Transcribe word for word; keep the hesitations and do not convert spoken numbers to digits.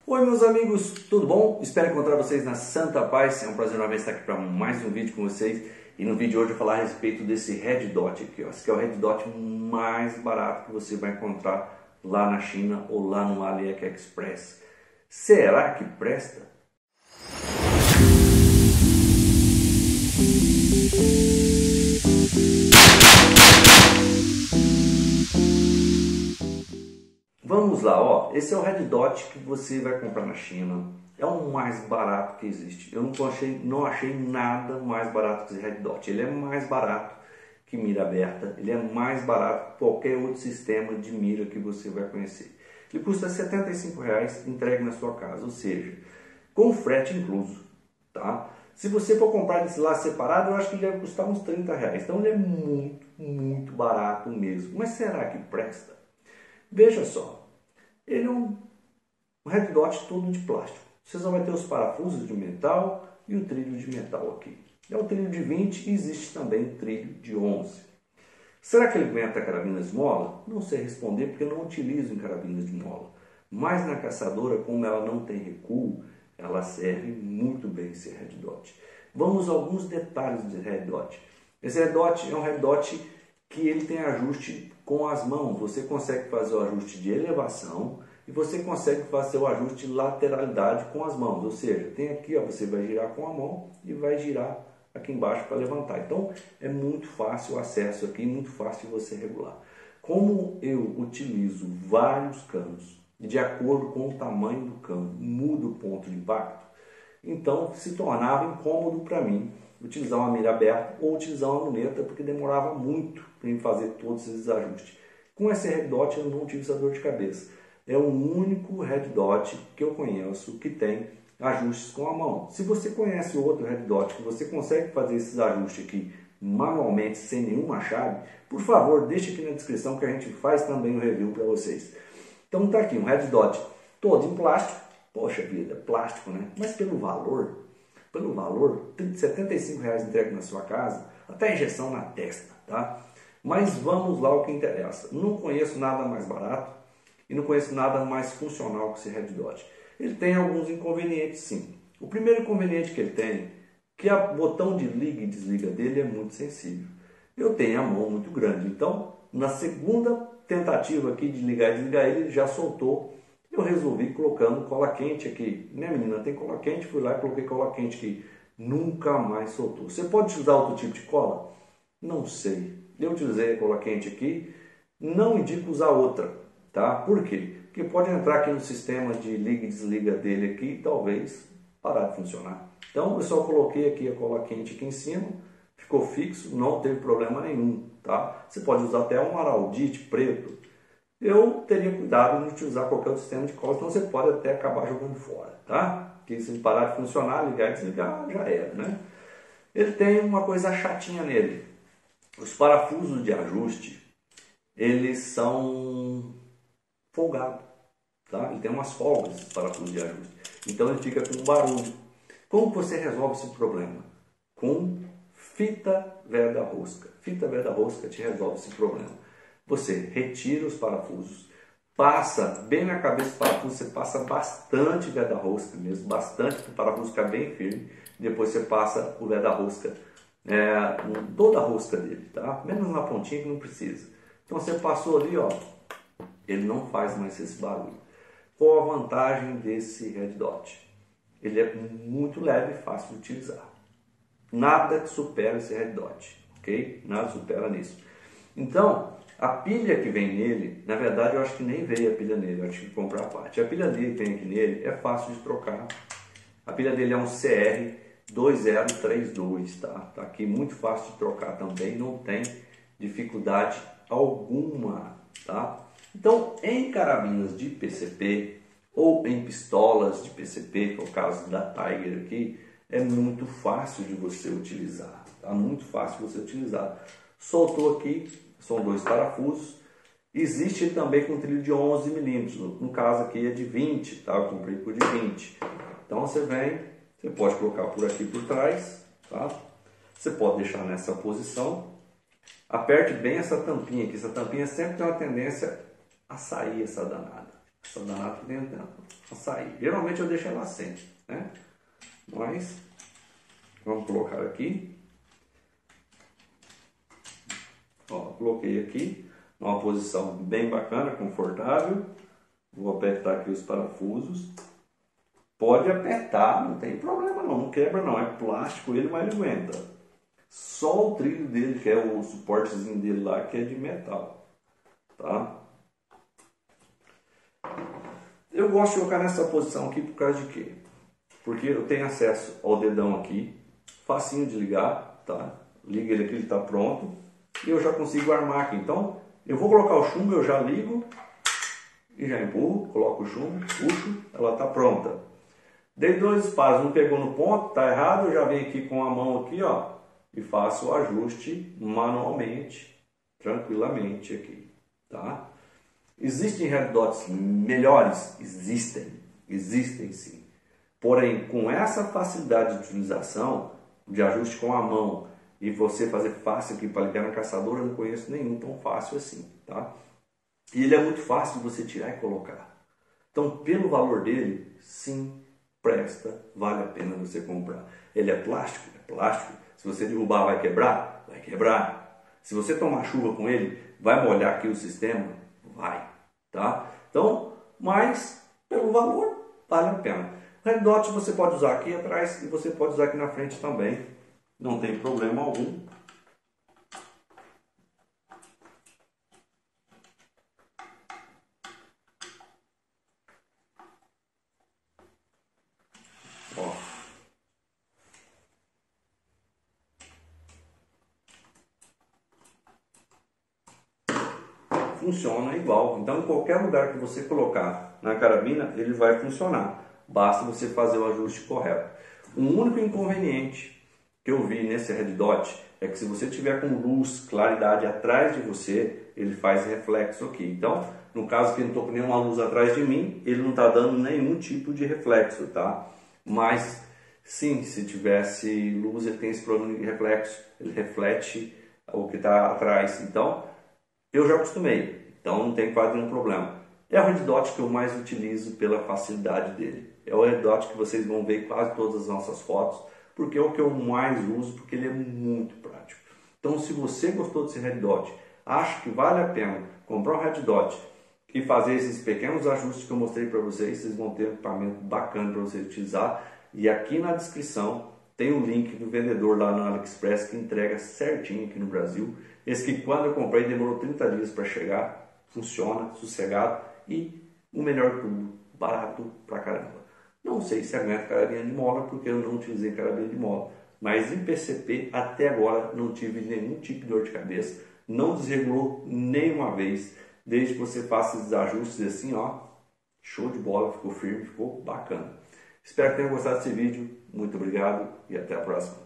Oi meus amigos, tudo bom? Espero encontrar vocês na Santa Paz. É um prazer novamente estar aqui para mais um vídeo com vocês. E no vídeo de hoje eu vou falar a respeito desse Red Dot aqui, ó. Esse aqui é o Red Dot mais barato que você vai encontrar lá na China ou lá no AliExpress. Será que presta? Vamos lá, ó. Esse é o Red Dot que você vai comprar na China. É o mais barato que existe. Eu não achei, não achei nada mais barato que esse Red Dot. Ele é mais barato que mira aberta. Ele é mais barato que qualquer outro sistema de mira que você vai conhecer. Ele custa setenta e cinco reais, entregue na sua casa, ou seja, com frete incluso, tá? Se você for comprar esse lá separado, eu acho que ele deve custar uns trinta reais. Então ele é muito, muito barato mesmo. Mas será que presta? Veja só, ele é um Red Dot todo de plástico. Você só vai ter os parafusos de metal e o trilho de metal aqui. É o trilho de vinte e existe também o trilho de onze. Será que ele aguenta carabinas de mola? Não sei responder porque eu não utilizo em carabinas de mola. Mas na caçadora, como ela não tem recuo, ela serve muito bem esse Red Dot. Vamos a alguns detalhes do Red Dot. Esse Red Dot é um Red Dot que ele tem ajuste com as mãos. Você consegue fazer o ajuste de elevação e você consegue fazer o ajuste de lateralidade com as mãos. Ou seja, tem aqui, ó, você vai girar com a mão e vai girar aqui embaixo para levantar. Então é muito fácil o acesso aqui, muito fácil você regular. Como eu utilizo vários canos e de acordo com o tamanho do cano muda o ponto de impacto, então se tornava incômodo para mim utilizar uma mira aberta ou utilizar uma luneta, porque demorava muito para mim fazer todos esses ajustes. Com esse Red Dot eu não tive essa dor de cabeça. É o único Red Dot que eu conheço que tem ajustes com a mão. Se você conhece outro Red Dot que você consegue fazer esses ajustes aqui manualmente sem nenhuma chave, por favor deixe aqui na descrição que a gente faz também o review para vocês. Então tá aqui um Red Dot todo em plástico. Poxa vida, plástico, né? Mas pelo valor, pelo valor, setenta e cinco reais entregue na sua casa, até injeção na testa, tá? Mas vamos lá o que interessa. Não conheço nada mais barato e não conheço nada mais funcional que esse Red Dot. Ele tem alguns inconvenientes, sim. O primeiro inconveniente que ele tem é que o botão de liga e desliga dele é muito sensível. Eu tenho a mão muito grande, então na segunda tentativa aqui de ligar e desligar ele, já soltou. Eu resolvi colocando cola quente aqui. Minha menina tem cola quente, fui lá e coloquei cola quente aqui. Nunca mais soltou. Você pode utilizar outro tipo de cola? Não sei. Eu utilizei a cola quente aqui, não indico usar outra, tá? Por quê? Porque pode entrar aqui no sistema de liga e desliga dele aqui e talvez parar de funcionar. Então eu só coloquei aqui a cola quente aqui em cima, ficou fixo, não teve problema nenhum, tá? Você pode usar até um araldite preto. Eu teria cuidado de utilizar qualquer outro sistema de cola, então você pode até acabar jogando fora, tá? Porque se parar de funcionar, ligar e desligar, já era, né? Ele tem uma coisa chatinha nele. Os parafusos de ajuste, eles são folgados, tá? Ele tem umas folgas, esse parafuso de ajuste. Então ele fica com um barulho. Como você resolve esse problema? Com fita veda-rosca. Fita veda-rosca te resolve esse problema. Você retira os parafusos, passa bem na cabeça do parafuso, você passa bastante veda-rosca mesmo, bastante para o parafuso ficar bem firme. Depois você passa o veda-rosca, é, toda a rosca dele, tá? Menos na pontinha que não precisa. Então você passou ali, ó, ele não faz mais esse barulho. Qual a vantagem desse Red Dot? Ele é muito leve e fácil de utilizar. Nada que supera esse Red Dot, ok? Nada supera nisso. Então, a pilha que vem nele, na verdade eu acho que nem veio a pilha nele, eu tive que comprar a parte. A pilha dele que vem aqui nele é fácil de trocar. A pilha dele é um C R dois zero três dois, tá? Tá aqui muito fácil de trocar também, não tem dificuldade alguma, tá? Então, em carabinas de P C P ou em pistolas de P C P, que é o caso da Tiger aqui, é muito fácil de você utilizar, tá? Muito fácil de você utilizar. Soltou aqui, são dois parafusos. Existe também com trilho de onze milímetros, no caso aqui é de vinte, tá? Eu comprei por de vinte. Então você vem, você pode colocar por aqui por trás, tá? Você pode deixar nessa posição. Aperte bem essa tampinha aqui, essa tampinha sempre tem uma tendência a sair essa danada. Essa danada tentando sair. Geralmente eu deixo ela assente, né? Mas vamos colocar aqui. Ó, coloquei aqui numa posição bem bacana, confortável. Vou apertar aqui os parafusos. Pode apertar, não tem problema não, não quebra não, é plástico ele, mas ele aguenta. Só o trilho dele, que é o suportezinho dele lá, que é de metal, tá? Eu gosto de colocar nessa posição aqui por causa de quê? Porque eu tenho acesso ao dedão aqui, facinho de ligar, tá? Liga ele aqui, ele está pronto, e eu já consigo armar aqui. Então, eu vou colocar o chumbo, eu já ligo, e já empurro, coloco o chumbo, puxo, ela está pronta. Dei dois espaços, não pegou no ponto, tá errado, eu já venho aqui com a mão aqui, ó, e faço o ajuste manualmente, tranquilamente aqui, tá? Existem red dots melhores? Existem, existem sim. Porém, com essa facilidade de utilização, de ajuste com a mão, e você fazer fácil aqui para ligar na caçadora, eu não conheço nenhum tão fácil assim, tá? E ele é muito fácil de você tirar e colocar. Então, pelo valor dele, sim, presta, vale a pena você comprar. Ele é plástico? É plástico. Se você derrubar, vai quebrar? Vai quebrar. Se você tomar chuva com ele, vai molhar aqui o sistema? Vai, tá? Então, mas, pelo valor, vale a pena. O red dot você pode usar aqui atrás e você pode usar aqui na frente também. Não tem problema algum. Ó. Funciona igual. Então, em qualquer lugar que você colocar na carabina, ele vai funcionar. Basta você fazer o ajuste correto. O único inconveniente que eu vi nesse red dot é que se você tiver com luz, claridade atrás de você, ele faz reflexo aqui. Então, no caso que eu não estou com nenhuma luz atrás de mim, ele não está dando nenhum tipo de reflexo, tá? Mas, sim, se tivesse luz, ele tem esse problema de reflexo. Ele reflete o que está atrás. Então, eu já acostumei. Então, não tem quase nenhum problema. É o red dot que eu mais utilizo pela facilidade dele. É o red dot que vocês vão ver em quase todas as nossas fotos, porque é o que eu mais uso, porque ele é muito prático. Então, se você gostou desse red dot, acha que vale a pena comprar um red dot e fazer esses pequenos ajustes que eu mostrei para vocês, vocês vão ter um equipamento bacana para você utilizar. E aqui na descrição tem o link do vendedor lá no AliExpress que entrega certinho aqui no Brasil. Esse que quando eu comprei demorou trinta dias para chegar, funciona, sossegado e o melhor de tudo, barato pra caramba. Não sei se aguenta carabina de mola, porque eu não utilizei carabina de mola. Mas em P C P, até agora, não tive nenhum tipo de dor de cabeça. Não desregulou nenhuma vez. Desde que você faça esses ajustes assim, ó. Show de bola, ficou firme, ficou bacana. Espero que tenham gostado desse vídeo. Muito obrigado e até a próxima.